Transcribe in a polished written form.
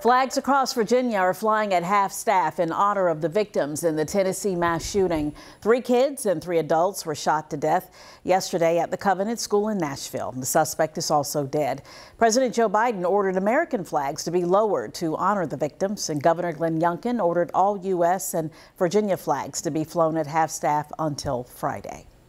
Flags across Virginia are flying at half-staff in honor of the victims in the Tennessee mass shooting. 3 kids and 3 adults were shot to death yesterday at the Covenant School in Nashville. The suspect is also dead. President Joe Biden ordered American flags to be lowered to honor the victims, and Governor Youngkin ordered all U.S. and Virginia flags to be flown at half-staff until Friday.